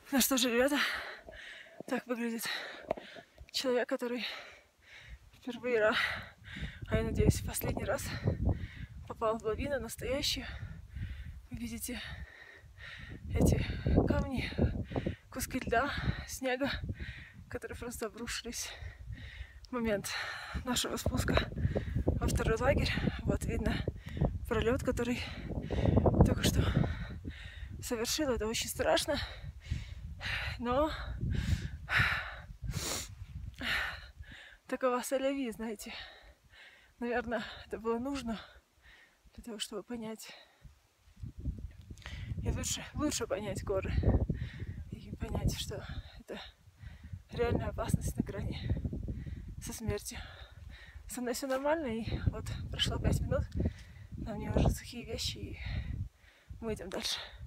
Ну что же, ребята, так выглядит человек, который впервые, а я надеюсь, в последний раз попал в лавину настоящую. Вы видите эти камни, куски льда, снега, которые просто обрушились в момент нашего спуска во второй лагерь. Вот видно пролет, который только что совершил. Это очень страшно, но такова соляви, знаете. Наверное, это было нужно для того, чтобы понять и лучше понять горы и понять, что это реальная опасность на грани со смертью. Со мной все нормально, и вот прошло 5 минут, на мне уже сухие вещи, и мы идем дальше.